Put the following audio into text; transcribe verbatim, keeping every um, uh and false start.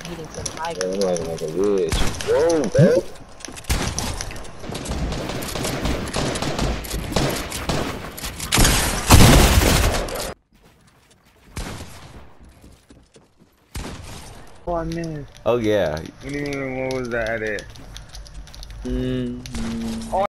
eating some tiger. Yeah, I'm like, like a bitch. Whoa, bro. Oh, I missed. Oh yeah. What do you mean? What was that at? Mm-hmm. Oh,